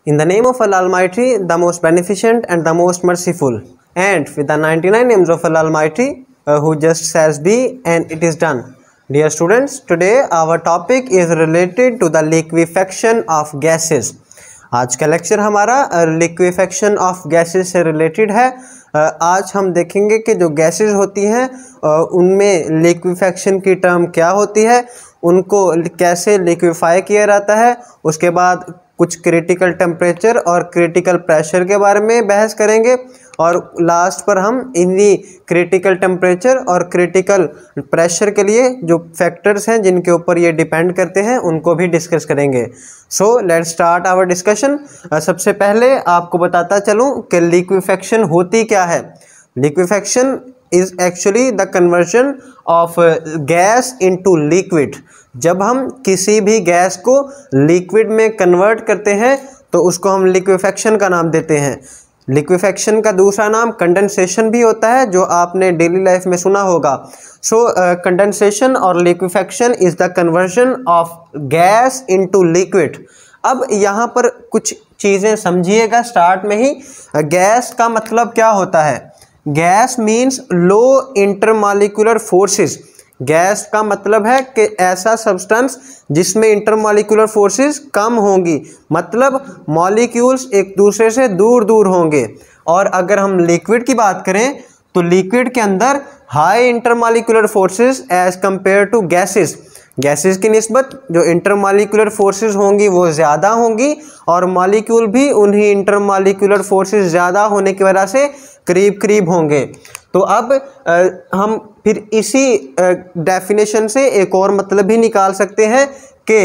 In the name of Allah Almighty, the most beneficent and the most merciful, and with the 99 names of Allah Almighty, who just says be and it is done. Dear students, today our topic is related to the liquefaction of gases. आज का lecture हमारा liquefaction of gases से related है। आज हम देखेंगे कि जो गैसेस होती हैं उनमें लिक्विफेक्शन की टर्म क्या होती है, उनको कैसे लिक्विफाई किया जाता है, उसके बाद कुछ क्रिटिकल टेम्परेचर और क्रिटिकल प्रेशर के बारे में बहस करेंगे और लास्ट पर हम इन्हीं क्रिटिकल टेम्परेचर और क्रिटिकल प्रेशर के लिए जो फैक्टर्स हैं जिनके ऊपर ये डिपेंड करते हैं उनको भी डिस्कस करेंगे। So let's start our discussion. सबसे पहले आपको बताता चलूँ कि लिक्विफेक्शन होती क्या है। Liquefaction is actually the conversion of gas into liquid. जब हम किसी भी गैस को लिक्विड में कन्वर्ट करते हैं तो उसको हम लिक्विफेक्शन का नाम देते हैं। लिक्विफेक्शन का दूसरा नाम कंडेंसेशन भी होता है, जो आपने डेली लाइफ में सुना होगा। सो कंडेंसेशन और liquefaction is the conversion of gas into liquid. अब यहाँ पर कुछ चीज़ें समझिएगा स्टार्ट में ही। गैस का मतलब क्या होता है? Gas means low intermolecular forces. Gas का मतलब है कि ऐसा सब्सटेंस जिसमें इंटरमॉलिक्यूलर फोर्सेस कम होंगी, मतलब मॉलिक्यूल्स एक दूसरे से दूर दूर होंगे। और अगर हम लिक्विड की बात करें तो लिक्विड के अंदर high intermolecular forces as compare to gases. Gases की निस्बत जो इंटरमॉलिक्यूलर फोर्सेस होंगी वो ज़्यादा होंगी और मॉलिक्यूल भी उन्हीं इंटरमॉलिक्यूलर फोर्सेस ज़्यादा होने की वजह से करीब करीब होंगे। तो अब हम फिर इसी डेफिनेशन से एक और मतलब भी निकाल सकते हैं कि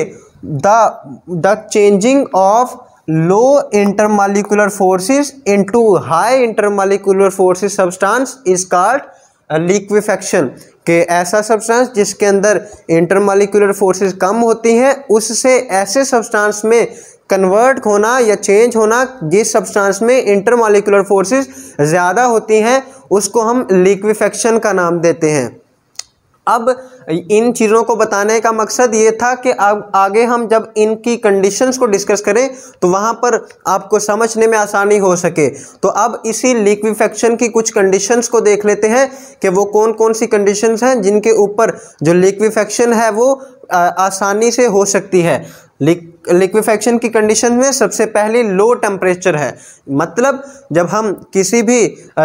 the changing of low intermolecular forces into high intermolecular forces substance is called liquefaction. कि ऐसा सब्सटेंस जिसके अंदर इंटरमॉलिक्यूलर फोर्सेस कम होती हैं उससे ऐसे सब्सटेंस में कन्वर्ट होना या चेंज होना जिस सब्सटेंस में इंटरमॉलिक्यूलर फोर्सेस ज़्यादा होती हैं उसको हम लिक्विफेक्शन का नाम देते हैं। अब इन चीज़ों को बताने का मकसद ये था कि अब आगे हम जब इनकी कंडीशंस को डिस्कस करें तो वहाँ पर आपको समझने में आसानी हो सके। तो अब इसी लिक्विफेक्शन की कुछ कंडीशंस को देख लेते हैं कि वो कौन कौन सी कंडीशंस हैं जिनके ऊपर जो लिक्विफेक्शन है वो आसानी से हो सकती है। लिक्विफेक्शन की कंडीशन में सबसे पहली लो टेम्परेचर है। मतलब जब हम किसी भी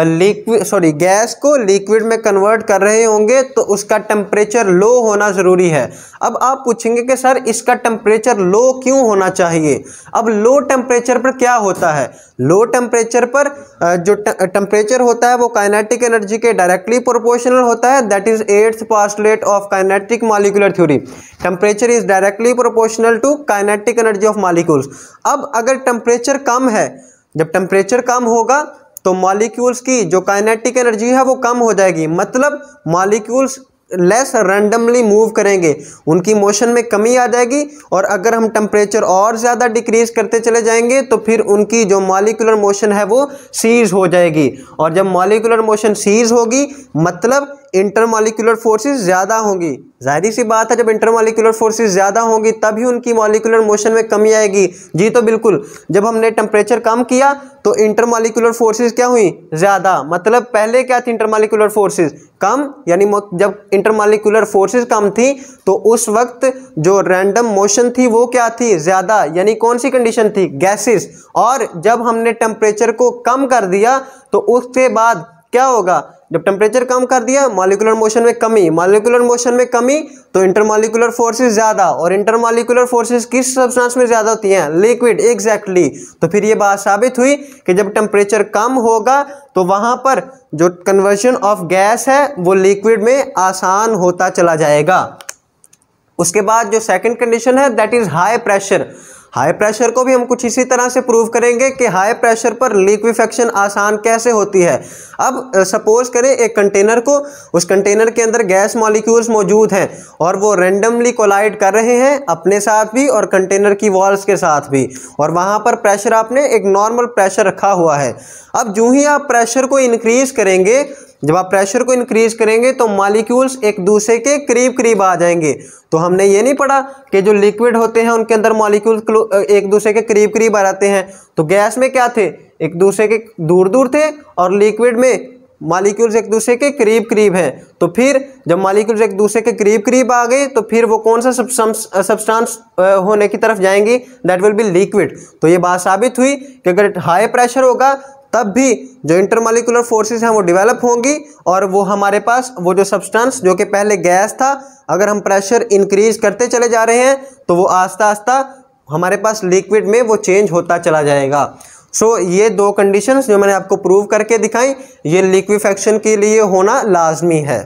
गैस को लिक्विड में कन्वर्ट कर रहे होंगे तो उसका टेम्परेचर लो होना ज़रूरी है। अब आप पूछेंगे कि सर इसका टेम्परेचर लो क्यों होना चाहिए? अब लो टेम्परेचर पर क्या होता है? लो टेम्परेचर पर जो टेम्परेचर होता है वो काइनेटिक एनर्जी के डायरेक्टली प्रोपोर्शनल होता है। That is 8th postulate of kinetic molecular theory. Temperature is directly proportional to kinetic energy of molecules. अब अगर टेम्परेचर कम है, जब टेम्परेचर कम होगा तो मॉलिक्यूल्स की जो काइनेटिक एनर्जी है वो कम हो जाएगी, मतलब मॉलिक्यूल्स लेस रैंडमली मूव करेंगे, उनकी मोशन में कमी आ जाएगी। और अगर हम टेम्परेचर और ज़्यादा डिक्रीज करते चले जाएंगे तो फिर उनकी जो मॉलिक्यूलर मोशन है वो सीज हो जाएगी। और जब मॉलिक्यूलर मोशन सीज होगी मतलब इंटरमॉलिक्यूलर फोर्सेस ज़्यादा होंगी। जाहिर सी बात है जब इंटरमॉलिक्यूलर फोर्सेस ज़्यादा होंगी तभी उनकी मॉलिक्यूलर मोशन में कमी आएगी। जी तो बिल्कुल, जब हमने टेम्परेचर कम किया तो इंटरमॉलिक्यूलर फोर्सेस क्या हुई? ज़्यादा। मतलब पहले क्या थी इंटरमॉलिक्यूलर फोर्सेस? कम। यानी जब इंटरमॉलिक्यूलर फोर्सेस कम थी तो उस वक्त जो रैंडम मोशन थी वो क्या थी? ज़्यादा। यानी कौन सी कंडीशन थी? गैसेस। और जब हमने टेम्परेचर को कम कर दिया तो उसके बाद क्या होगा? जब टेम्परेचर कम कर दिया मॉलिक्यूलर मोशन में कमी, मॉलिक्यूलर मोशन में कमी तो इंटरमॉलिक्यूलर फोर्सेस ज़्यादा। और इंटरमॉलिक्यूलर फोर्सेस किस सब्सटेंस में ज़्यादा होती हैं? लिक्विड। एग्जैक्टली। तो फिर ये बात साबित हुई कि जब टेम्परेचर कम होगा तो वहाँ पर जो कन्वर्जन ऑफ गैस है वो लिक्विड में आसान होता चला जाएगा। उसके बाद जो सेकंड कंडीशन है that is high pressure. High pressure को भी हम कुछ इसी तरह से प्रूव करेंगे कि हाई प्रेशर पर लिक्विफेक्शन आसान कैसे होती है। अब सपोज करें एक कंटेनर को, उस कंटेनर के अंदर गैस मॉलिक्यूल्स मौजूद हैं और वो रैंडमली कोलाइड कर रहे हैं अपने साथ भी और कंटेनर की वॉल्स के साथ भी, और वहाँ पर प्रेशर आपने एक नॉर्मल प्रेशर रखा हुआ है। अब जो ही आप प्रेशर को इंक्रीज करेंगे जब आप प्रेशर को इंक्रीज करेंगे तो मॉलिक्यूल्स एक दूसरे के करीब करीब आ जाएंगे। तो हमने ये नहीं पढ़ा कि जो लिक्विड होते हैं उनके अंदर मॉलिक्यूल एक दूसरे के करीब करीब आ जाते हैं। तो गैस में क्या थे, एक दूसरे के दूर दूर थे, और लिक्विड में मॉलिक्यूल्स एक दूसरे के करीब करीब हैं। तो फिर जब मॉलिक्यूल्स एक दूसरे के करीब करीब आ गए तो फिर वो कौन सा सब्सटेंस होने की तरफ जाएंगी, दैट विल बी लिक्विड। तो ये बात साबित हुई कि अगर हाई प्रेशर होगा तब भी जो इंटरमॉलिक्यूलर फोर्सेस हैं वो डेवलप होंगी, और वो हमारे पास वो जो सब्सटेंस जो कि पहले गैस था, अगर हम प्रेशर इंक्रीज करते चले जा रहे हैं तो वो आस्ता आस्ता हमारे पास लिक्विड में वो चेंज होता चला जाएगा। सो ये दो कंडीशंस जो मैंने आपको प्रूव करके दिखाई, ये लिक्विफेक्शन के लिए होना लाजमी है।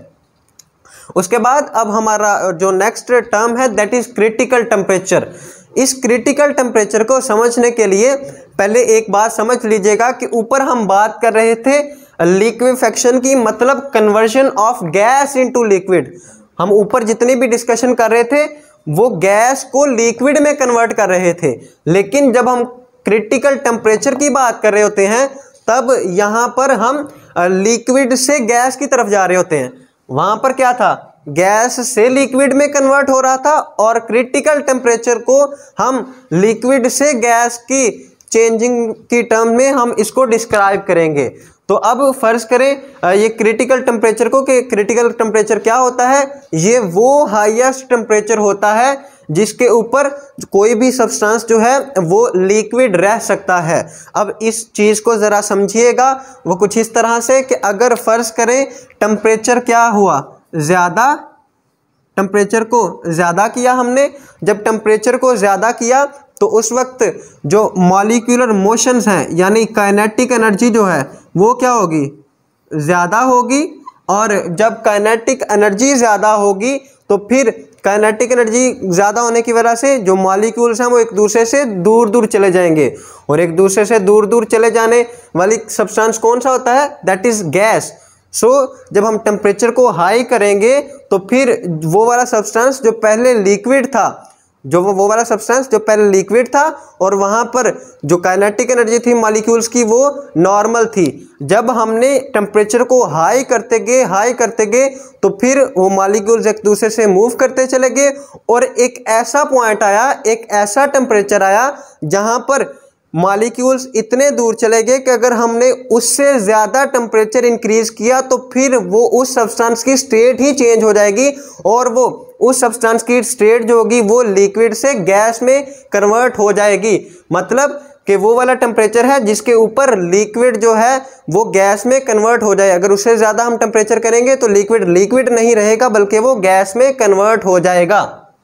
उसके बाद अब हमारा जो नेक्स्ट टर्म है दैट इज क्रिटिकल टेम्परेचर। इस क्रिटिकल टेम्परेचर को समझने के लिए पहले एक बात समझ लीजिएगा कि ऊपर हम बात कर रहे थे लिक्विफेक्शन की, मतलब conversion of gas into liquid. हम ऊपर जितनी भी डिस्कशन कर रहे थे वो गैस को लिक्विड में कन्वर्ट कर रहे थे, लेकिन जब हम क्रिटिकल टेम्परेचर की बात कर रहे होते हैं तब यहाँ पर हम लिक्विड से गैस की तरफ जा रहे होते हैं। वहाँ पर क्या था, गैस से लिक्विड में कन्वर्ट हो रहा था, और क्रिटिकल टेम्परेचर को हम लिक्विड से गैस की चेंजिंग की टर्म में हम इसको डिस्क्राइब करेंगे। तो अब फर्ज करें ये क्रिटिकल टेम्परेचर को, कि क्रिटिकल टेम्परेचर क्या होता है, ये वो हाईएस्ट टेम्परेचर होता है जिसके ऊपर कोई भी सब्सटेंस जो है वो लिक्विड रह सकता है। अब इस चीज़ को ज़रा समझिएगा, वो कुछ इस तरह से कि अगर फ़र्ज़ करें टेम्परेचर क्या हुआ ज़्यादा, टेम्परेचर को ज़्यादा किया हमने, जब टेम्परेचर को ज़्यादा किया तो उस वक्त जो मॉलिक्यूलर मोशंस हैं यानी काइनेटिक एनर्जी जो है वो क्या होगी, ज़्यादा होगी। और जब काइनेटिक एनर्जी ज़्यादा होगी तो फिर काइनेटिक एनर्जी ज़्यादा होने की वजह से जो मॉलिक्यूल्स हैं वो एक दूसरे से दूर दूर चले जाएंगे, और एक दूसरे से दूर दूर चले जाने वाली सब्सटेंस कौन सा होता है, दैट इज़ गैस। सो जब हम टेम्परेचर को हाई करेंगे तो फिर वो वाला सब्सटेंस जो पहले लिक्विड था, वो वाला सब्सटेंस जो पहले लिक्विड था और वहाँ पर जो काइनेटिक एनर्जी थी मॉलिक्यूल्स की वो नॉर्मल थी, जब हमने टेम्परेचर को हाई करते गए तो फिर वो मॉलिक्यूल्स एक दूसरे से मूव करते चले गए, और एक ऐसा पॉइंट आया, एक ऐसा टेम्परेचर आया जहाँ पर मॉलिक्यूल्स इतने दूर चले गए कि अगर हमने उससे ज़्यादा टेम्परेचर इंक्रीज किया तो फिर वो उस सब्सटेंस की स्टेट ही चेंज हो जाएगी, और वो उस सब्सटेंस की स्टेट जो होगी वो लिक्विड से गैस में कन्वर्ट हो जाएगी। मतलब कि वो वाला टेम्परेचर है जिसके ऊपर लिक्विड जो है वो गैस में कन्वर्ट हो जाए। अगर उससे ज़्यादा हम टेम्परेचर करेंगे तो लिक्विड नहीं रहेगा बल्कि वो गैस में कन्वर्ट हो जाएगा।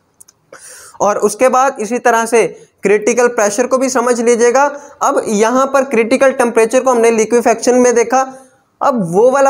और उसके बाद इसी तरह से क्रिटिकल प्रेशर को भी समझ लीजिएगा। अब यहाँ पर क्रिटिकल टेम्परेचर को हमने लिक्विफेक्शन में देखा, अब वो वाला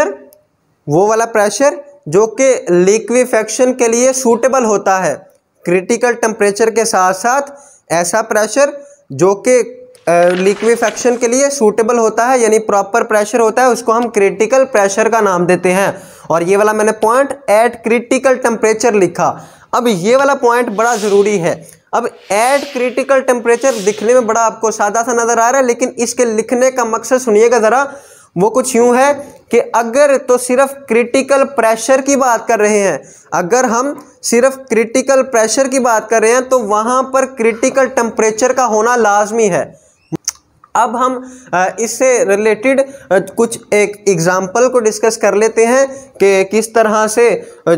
प्रेशर जो कि लिक्विफेक्शन के लिए सूटेबल होता है, क्रिटिकल टेम्परेचर के साथ साथ ऐसा प्रेशर जो कि लिक्विफेक्शन के लिए सूटेबल होता है यानी प्रॉपर प्रेशर होता है, उसको हम क्रिटिकल प्रेशर का नाम देते हैं। और ये वाला मैंने पॉइंट एट क्रिटिकल टेम्परेचर लिखा। अब ये वाला पॉइंट बड़ा ज़रूरी है। अब एट क्रिटिकल टेम्परेचर दिखने में बड़ा आपको सादा सा नज़र आ रहा है, लेकिन इसके लिखने का मकसद सुनिएगा ज़रा, वो कुछ यूँ है कि अगर तो सिर्फ क्रिटिकल प्रेशर की बात कर रहे हैं, अगर हम सिर्फ क्रिटिकल प्रेशर की बात कर रहे हैं तो वहाँ पर क्रिटिकल टेम्परेचर का होना लाजमी है। अब हम इससे रिलेटेड कुछ एक एग्ज़ाम्पल को डिस्कस कर लेते हैं कि किस तरह से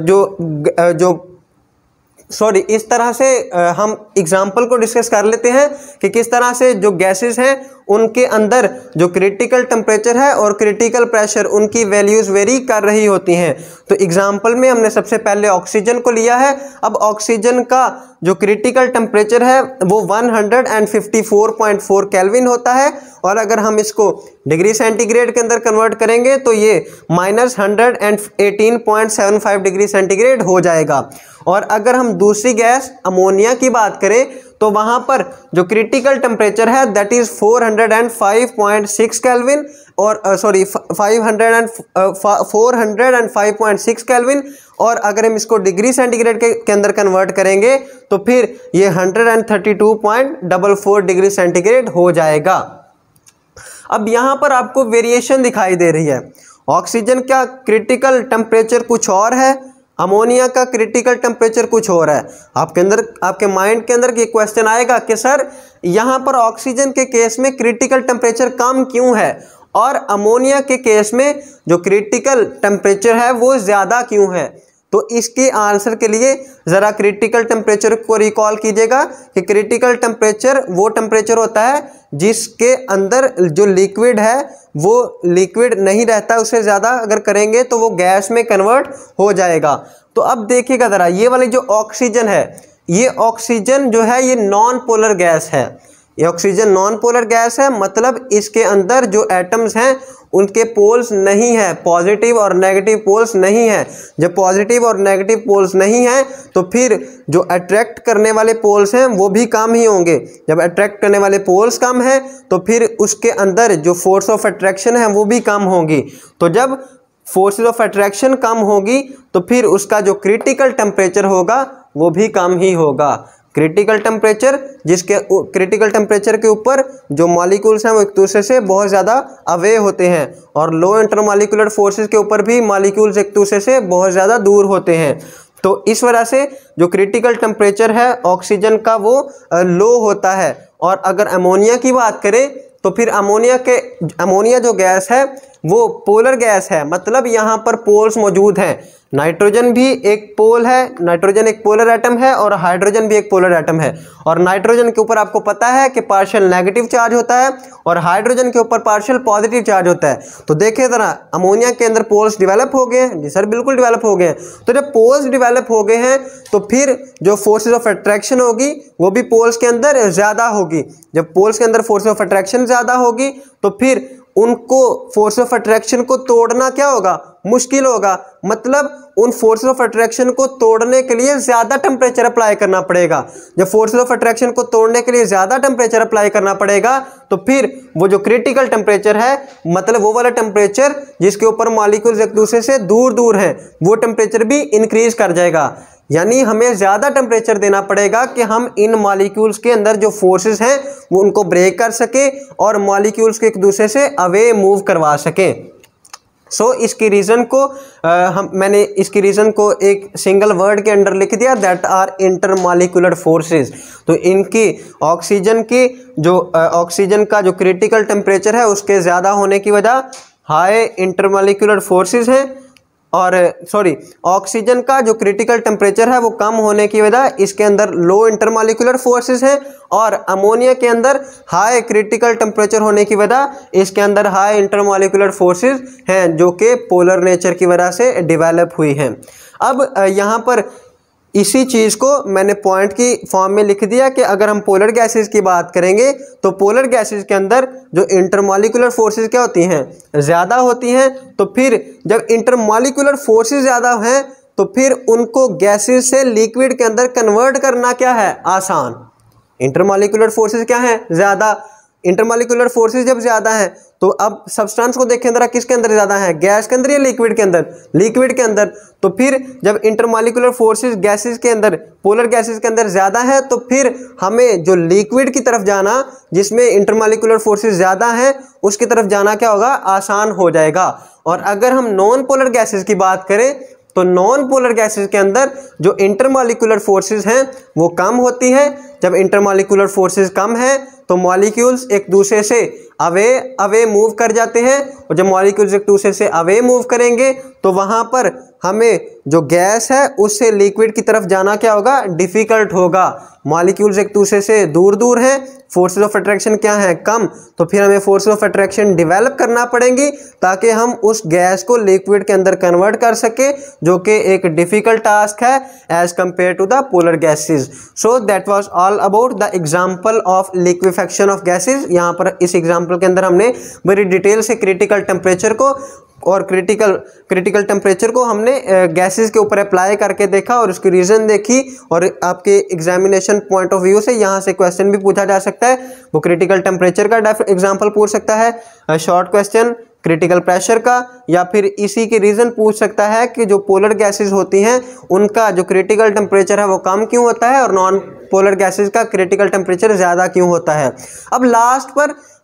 इस तरह से हम एग्जाम्पल को डिस्कस कर लेते हैं कि किस तरह से जो गैसेस हैं उनके अंदर जो क्रिटिकल टेम्परेचर है और क्रिटिकल प्रेशर उनकी वैल्यूज़ वेरी कर रही होती हैं। तो एग्जाम्पल में हमने सबसे पहले ऑक्सीजन को लिया है। अब ऑक्सीजन का जो क्रिटिकल टेम्परेचर है वो 154.4 केल्विन होता है, और अगर हम इसको डिग्री सेंटीग्रेड के अंदर कन्वर्ट करेंगे तो ये -118.75 डिग्री सेंटीग्रेड हो जाएगा। और अगर हम दूसरी गैस अमोनिया की बात करें तो वहाँ पर जो क्रिटिकल टेम्परेचर है दैट इज़ 405.6 केल्विन, और 405.6 केल्विन, और अगर हम इसको डिग्री सेंटीग्रेड के अंदर कन्वर्ट करेंगे तो फिर ये 132.44 डिग्री सेंटीग्रेड हो जाएगा। अब यहाँ पर आपको वेरिएशन दिखाई दे रही है, ऑक्सीजन का क्रिटिकल टेम्परेचर कुछ और है, अमोनिया का क्रिटिकल टेम्परेचर कुछ और है। आपके माइंड के अंदर ये क्वेश्चन आएगा कि सर यहाँ पर ऑक्सीजन के केस में क्रिटिकल टेम्परेचर कम क्यों है और अमोनिया के केस में जो क्रिटिकल टेम्परेचर है वो ज़्यादा क्यों है। तो इसके आंसर के लिए ज़रा क्रिटिकल टेम्परेचर को रिकॉल कीजिएगा कि क्रिटिकल टेम्परेचर वो टेम्परेचर होता है जिसके अंदर जो लिक्विड है वो लिक्विड नहीं रहता, उससे ज़्यादा अगर करेंगे तो वो गैस में कन्वर्ट हो जाएगा। तो अब देखिएगा ज़रा, ये वाली जो ऑक्सीजन है, ये ऑक्सीजन जो है ये नॉन पोलर गैस है। ये ऑक्सीजन नॉन पोलर गैस है, मतलब इसके अंदर जो एटम्स हैं उनके पोल्स नहीं है, पॉजिटिव और नेगेटिव पोल्स नहीं है। जब पॉजिटिव और नेगेटिव पोल्स नहीं हैं तो फिर जो अट्रैक्ट करने वाले पोल्स हैं वो भी कम ही होंगे। जब अट्रैक्ट करने वाले पोल्स कम हैं तो फिर उसके अंदर जो फोर्स ऑफ अट्रैक्शन है वो भी कम होगी। तो जब फोर्स ऑफ अट्रैक्शन कम होगी तो फिर उसका जो क्रिटिकल टेम्परेचर होगा वो भी कम ही होगा। क्रिटिकल टेम्परेचर, जिसके क्रिटिकल टेम्परेचर के ऊपर जो मॉलिक्यूल्स हैं वो एक दूसरे से बहुत ज़्यादा अवे होते हैं, और लो इंटरमॉलिक्यूलर फोर्सेस के ऊपर भी मॉलिक्यूल्स एक दूसरे से बहुत ज़्यादा दूर होते हैं। तो इस वजह से जो क्रिटिकल टेम्परेचर है ऑक्सीजन का वो लो होता है। और अगर अमोनिया की बात करें तो फिर अमोनिया जो गैस है वो पोलर गैस है, मतलब यहाँ पर पोल्स मौजूद हैं। नाइट्रोजन भी एक पोल है, नाइट्रोजन एक पोलर एटम है और हाइड्रोजन भी एक पोलर एटम है। और नाइट्रोजन के ऊपर आपको पता है कि पार्शियल नेगेटिव चार्ज होता है और हाइड्रोजन के ऊपर पार्शियल पॉजिटिव चार्ज होता है। तो देखिए ज़रा, अमोनिया के अंदर पोल्स डिवेलप हो गए हैं। जी सर बिल्कुल डिवेलप हो गए हैं। तो जब पोल्स डिवेलप हो गए हैं तो फिर जो फोर्सेज ऑफ अट्रैक्शन होगी वो भी पोल्स के अंदर ज़्यादा होगी। जब पोल्स के अंदर फोर्स ऑफ अट्रैक्शन ज़्यादा होगी तो फिर उनको फोर्स ऑफ अट्रैक्शन को तोड़ना क्या होगा, मुश्किल होगा। मतलब उन फोर्स ऑफ अट्रैक्शन को तोड़ने के लिए ज़्यादा टेम्परेचर अप्लाई करना पड़ेगा। जब फोर्स ऑफ अट्रैक्शन को तोड़ने के लिए ज़्यादा टेम्परेचर अप्लाई करना पड़ेगा तो फिर वो जो क्रिटिकल टेम्परेचर है, मतलब वो वाला टेम्परेचर जिसके ऊपर मॉलिक्यूल्स एक दूसरे से दूर दूर हैं, वो टेम्परेचर भी इंक्रीज कर जाएगा। यानी हमें ज़्यादा टेम्परेचर देना पड़ेगा कि हम इन मॉलिक्यूल्स के अंदर जो फोर्सेस हैं वो उनको ब्रेक कर सके और मॉलिक्यूल्स को एक दूसरे से अवे मूव करवा सकें। सो इसकी रीज़न को मैंने इसकी रीज़न को एक सिंगल वर्ड के अंडर लिख दिया, दैट आर इंटरमॉलिक्यूलर फोर्सेस। तो इनकी ऑक्सीजन का जो क्रिटिकल टेम्परेचर है उसके ज़्यादा होने की वजह हाई इंटरमॉलिक्यूलर फोर्सेस हैं, और ऑक्सीजन का जो क्रिटिकल टेम्परेचर है वो कम होने की वजह इसके अंदर लो इंटरमॉलिक्यूलर फोर्सेस हैं, और अमोनिया के अंदर हाई क्रिटिकल टेम्परेचर होने की वजह इसके अंदर हाई इंटरमॉलिक्यूलर फोर्सेस हैं जो कि पोलर नेचर की वजह से डेवलप हुई हैं। अब यहाँ पर इसी चीज़ को मैंने पॉइंट की फॉर्म में लिख दिया कि अगर हम पोलर गैसेस की बात करेंगे तो पोलर गैसेस के अंदर जो इंटरमॉलिक्यूलर फोर्सेस क्या होती हैं, ज़्यादा होती हैं। तो फिर जब इंटरमॉलिक्यूलर फोर्सेस ज़्यादा हैं तो फिर उनको गैसेस से लिक्विड के अंदर कन्वर्ट करना क्या है, आसान। इंटरमॉलिक्यूलर फोर्सेस क्या हैं, ज़्यादा। इंटरमॉलिक्यूलर फोर्सेस जब ज़्यादा हैं तो अब सब्सटेंस को देखें जरा, किसके अंदर ज़्यादा है, गैस के अंदर या लिक्विड के अंदर, लिक्विड के अंदर। तो फिर जब इंटरमॉलिक्यूलर फोर्सेस गैसेस के अंदर, पोलर गैसेस के अंदर ज़्यादा है तो फिर हमें जो लिक्विड की तरफ जाना जिसमें इंटरमॉलिक्यूलर फोर्सेस ज़्यादा हैं उसकी तरफ जाना क्या होगा, आसान हो जाएगा। और अगर हम नॉन पोलर गैसेस की बात करें तो नॉन पोलर गैसेस के अंदर जो इंटरमॉलिक्यूलर फोर्सेस हैं वो कम होती हैं। जब इंटरमॉलिक्यूलर फोर्सेस कम हैं तो मॉलिक्यूल्स एक दूसरे से अवे मूव कर जाते हैं, और जब मॉलिक्यूल्स एक दूसरे से अवे मूव करेंगे तो वहाँ पर हमें जो गैस है उससे लिक्विड की तरफ जाना क्या होगा, डिफ़िकल्ट होगा। मॉलिक्यूल्स एक दूसरे से दूर दूर हैं, फोर्सेस ऑफ अट्रैक्शन क्या है, कम। तो फिर हमें फोर्सेस ऑफ अट्रैक्शन डेवलप करना पड़ेंगी ताकि हम उस गैस को लिक्विड के अंदर कन्वर्ट कर सके, जो कि एक डिफ़िकल्ट टास्क है as compare to the polar gases. So that was all about the example of liquefaction of gases. यहाँ पर इस एग्जाम्पल के अंदर हमने बड़ी डिटेल से क्रिटिकल टेम्परेचर को और क्रिटिकल टेम्परेचर को हमने गैसेस के ऊपर अप्लाई करके देखा और उसकी रीज़न देखी। और आपके एग्जामिनेशन पॉइंट ऑफ व्यू से यहाँ से क्वेश्चन भी पूछा जा सकता है। वो क्रिटिकल टेम्परेचर का एग्जाम्पल पूछ सकता है, शॉर्ट क्वेश्चन क्रिटिकल प्रेशर का, या फिर इसी के रीज़न पूछ सकता है कि जो पोलर गैसेस होती हैं उनका जो क्रिटिकल टेम्परेचर है वो कम क्यों होता है और नॉन पोलर गैसेस का क्रिटिकल टेम्परेचर ज़्यादा क्यों होता है। अब लास्ट पर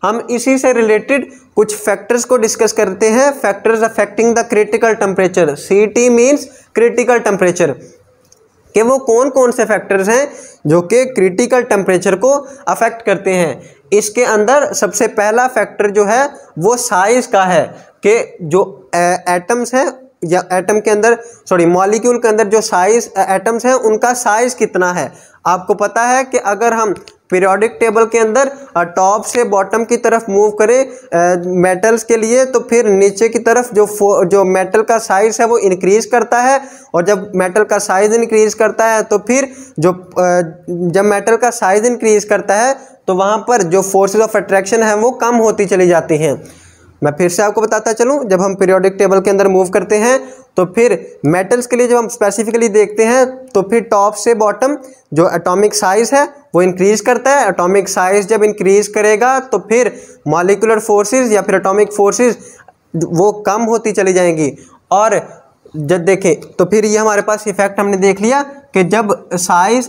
हम इसी से रिलेटेड कुछ फैक्टर्स को डिस्कस करते हैं, factors affecting the critical temperature. CT means critical temperature, कि वो कौन कौन से फैक्टर्स हैं जो कि क्रिटिकल टेम्परेचर को अफेक्ट करते हैं। इसके अंदर सबसे पहला फैक्टर जो है वो साइज का है, कि जो एटम्स हैं या एटम के अंदर मॉलिक्यूल के अंदर जो साइज एटम्स हैं उनका साइज कितना है। आपको पता है कि अगर हम पीरियोडिक टेबल के अंदर टॉप से बॉटम की तरफ मूव करें मेटल्स के लिए, तो फिर नीचे की तरफ जो मेटल का साइज है वो इंक्रीज़ करता है, और जब मेटल का साइज इंक्रीज़ करता है तो फिर जब मेटल का साइज इंक्रीज़ करता है तो वहाँ पर जो फोर्सेस ऑफ अट्रैक्शन है वो कम होती चली जाती हैं। मैं फिर से आपको बताता चलूँ, जब हम पीरियोडिक टेबल के अंदर मूव करते हैं तो फिर मेटल्स के लिए जब हम स्पेसिफिकली देखते हैं तो फिर टॉप से बॉटम जो एटॉमिक साइज़ है वो इंक्रीज़ करता है। एटॉमिक साइज़ जब इंक्रीज़ करेगा तो फिर मॉलिक्यूलर फोर्सेस या फिर एटॉमिक फोर्सेस वो कम होती चली जाएंगी। और जब देखें तो फिर ये हमारे पास इफेक्ट हमने देख लिया कि जब साइज़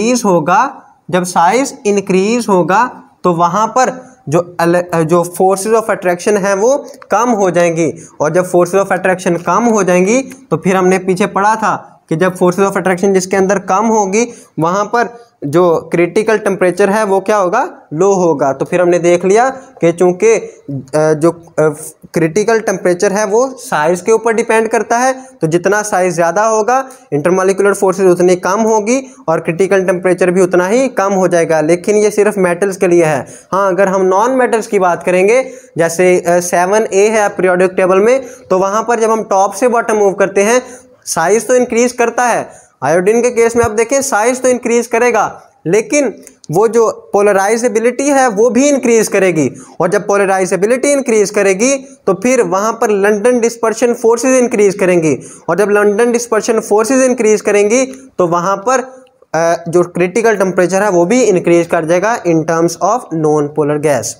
इंक्रीज़ होगा तो वहाँ पर जो फोर्सेस ऑफ अट्रैक्शन है वो कम हो जाएंगी, और जब फोर्सेस ऑफ अट्रैक्शन कम हो जाएंगी तो फिर हमने पीछे पढ़ा था कि जब फोर्सेस ऑफ अट्रैक्शन जिसके अंदर कम होगी वहाँ पर जो क्रिटिकल टेम्परेचर है वो क्या होगा, लो होगा। तो फिर हमने देख लिया कि चूँकि जो क्रिटिकल टेम्परेचर है वो साइज़ के ऊपर डिपेंड करता है, तो जितना साइज़ ज़्यादा होगा इंटरमॉलिक्यूलर फोर्सेस उतनी कम होगी और क्रिटिकल टेम्परेचर भी उतना ही कम हो जाएगा। लेकिन ये सिर्फ मेटल्स के लिए है। हाँ, अगर हम नॉन मेटल्स की बात करेंगे, जैसे 7A है पीरियोडिक टेबल में, तो वहाँ पर जब हम टॉप से बॉटम मूव करते हैं साइज़ तो इंक्रीज़ करता है। आयोडीन के केस में आप देखें साइज़ तो इंक्रीज़ करेगा, लेकिन वो जो पोलराइजेबिलिटी है वो भी इंक्रीज़ करेगी, और जब पोलराइजेबिलिटी इंक्रीज़ करेगी तो फिर वहाँ पर लंडन डिस्पर्शन फोर्सेस इंक्रीज़ करेंगी, और जब लंडन डिस्पर्शन फोर्सेस इंक्रीज़ करेंगी तो वहाँ पर जो क्रिटिकल टेम्परेचर है वो भी इंक्रीज़ कर जाएगा in terms of non polar gas.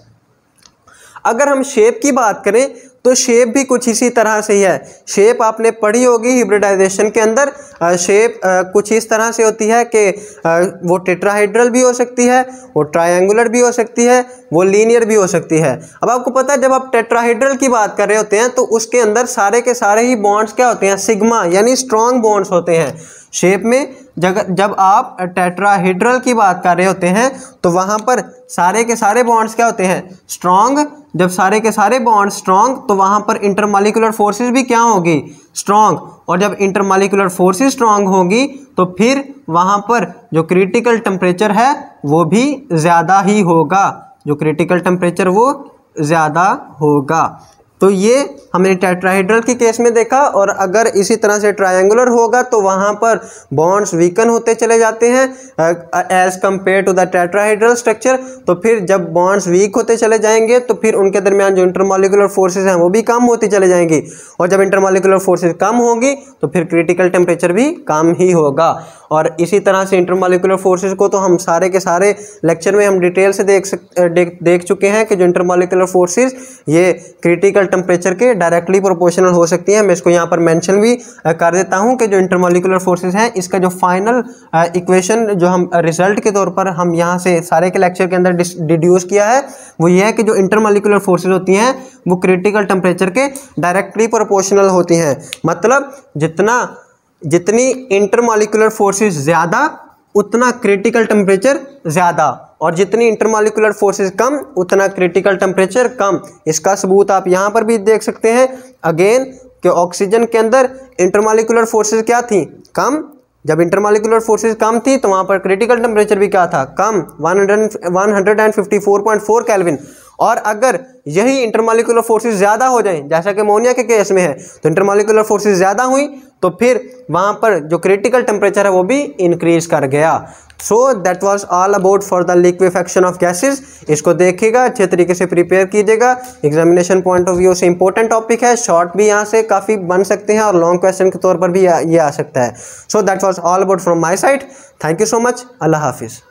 अगर हम शेप की बात करें तो शेप भी कुछ इसी तरह से ही है। शेप आपने पढ़ी होगी हिब्रिडाइजेशन के अंदर, शेप कुछ इस तरह से होती है कि वो टेट्राहेड्रल भी हो सकती है, वो ट्रायंगुलर भी हो सकती है, वो लीनियर भी हो सकती है। अब आपको पता है जब आप टेट्राहेड्रल की बात कर रहे होते हैं तो उसके अंदर सारे के सारे ही बॉन्ड्स क्या होते हैं, सिग्मा यानी स्ट्रॉन्ग बॉन्ड्स होते हैं। शेप में जब आप टेट्राहेड्रल की बात कर रहे होते हैं तो वहाँ पर सारे के सारे बॉन्ड्स क्या होते हैं, स्ट्रॉन्ग। जब सारे के सारे बॉन्ड स्ट्रॉन्ग तो वहाँ पर इंटरमॉलिक्यूलर फोर्सेस भी क्या होगी, स्ट्रॉन्ग, और जब इंटरमॉलिक्यूलर फोर्सेस स्ट्रॉन्ग होगी तो फिर वहाँ पर जो क्रिटिकल टेम्परेचर है वो भी ज़्यादा ही होगा, जो क्रिटिकल टेम्परेचर वो ज़्यादा होगा। तो ये हमने टेट्राहेड्रल के केस में देखा, और अगर इसी तरह से ट्रायंगुलर होगा तो वहाँ पर बॉन्ड्स वीकन होते चले जाते हैं as compare to the tetrahedral structure. तो फिर जब बॉन्ड्स वीक होते चले जाएंगे तो फिर उनके दरमियान जो इंटरमॉलिक्यूलर फोर्सेस हैं वो भी कम होती चले जाएंगी, और जब इंटरमॉलिक्यूलर फोर्सेस कम होगी तो फिर क्रिटिकल टेम्परेचर भी कम ही होगा। और इसी तरह से इंटरमॉलिक्यूलर फोर्सेस को तो हम सारे के सारे लेक्चर में हम डिटेल से देख चुके हैं कि जो इंटरमॉलिक्यूलर फोर्सेस ये क्रिटिकल टेम्परेचर के डायरेक्टली प्रोपोर्शनल हो सकती हैं। मैं इसको यहाँ पर मेंशन भी कर देता हूँ कि जो इंटरमॉलिक्यूलर फोर्सेस हैं इसका जो फाइनल इक्वेशन जो हम रिजल्ट के तौर पर हम यहाँ से सारे के लेक्चर के अंदर डिड्यूस किया है वो ये है कि जो इंटरमॉलिक्यूलर फोर्सेस होती हैं वो क्रिटिकल टेम्परेचर के डायरेक्टली प्रोपोर्शनल होती हैं। मतलब जितनी इंटरमॉलिक्यूलर फोर्सेस ज़्यादा उतना क्रिटिकल टेम्परेचर ज़्यादा, और जितनी इंटरमॉलिक्यूलर फोर्सेस कम उतना क्रिटिकल टेम्परेचर कम। इसका सबूत आप यहाँ पर भी देख सकते हैं अगेन कि ऑक्सीजन के अंदर इंटरमॉलिक्यूलर फोर्सेस क्या थी, कम। जब इंटरमॉलिक्यूलर फोर्सेस कम थी तो वहाँ पर क्रिटिकल टेम्परेचर भी क्या था, कम, 154.4 केल्विन। और अगर यही इंटरमॉलिक्यूलर फोर्सेस ज़्यादा हो जाएं, जैसा कि अमोनिया के केस में है, तो इंटरमॉलिक्यूलर फोर्सेस ज़्यादा हुई तो फिर वहाँ पर जो क्रिटिकल टेम्परेचर है वो भी इंक्रीज कर गया। So that was all about for the liquefaction of gases. इसको देखिएगा, अच्छे तरीके से प्रिपेयर कीजिएगा, एग्जामिनेशन पॉइंट ऑफ व्यू से इंपॉर्टेंट टॉपिक है। शॉर्ट भी यहाँ से काफ़ी बन सकते हैं और लॉन्ग क्वेश्चन के तौर पर भी ये आ सकता है। So that was all about from my side. Thank you so much. अल्लाह हाफिज़।